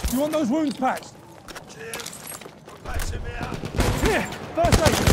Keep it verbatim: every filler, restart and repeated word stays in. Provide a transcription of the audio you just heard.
Do you want those wounds patched? Cheers. We're patching me up. Here, first aid.